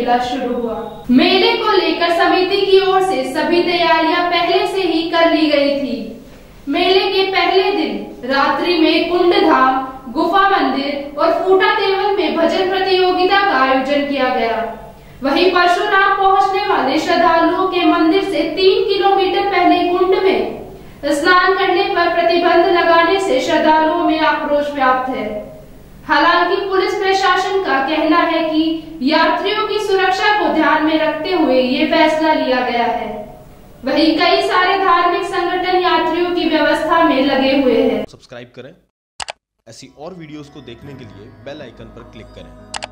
मेला शुरू हुआ। मेले को लेकर समिति की ओर से सभी तैयारियां पहले से ही कर ली गई थी। मेले के पहले दिन रात्रि में कुंडधाम, गुफा मंदिर और फूटा देवल में भजन प्रतियोगिता का आयोजन किया गया। वहीं परशुराम पहुंचने वाले श्रद्धालुओं के मंदिर से 3 किलोमीटर पहले कुंड में स्नान करने पर प्रतिबंध लगाने से श्रद्धालुओं में आक्रोश व्याप्त है। हालांकि पुलिस प्रशासन का कहना है कि यात्रियों की सुरक्षा को ध्यान में रखते हुए ये फैसला लिया गया है। वहीं कई सारे धार्मिक संगठन यात्रियों की व्यवस्था में लगे हुए हैं। सब्सक्राइब करें, ऐसी और वीडियोस को देखने के लिए बेल आइकन पर क्लिक करें।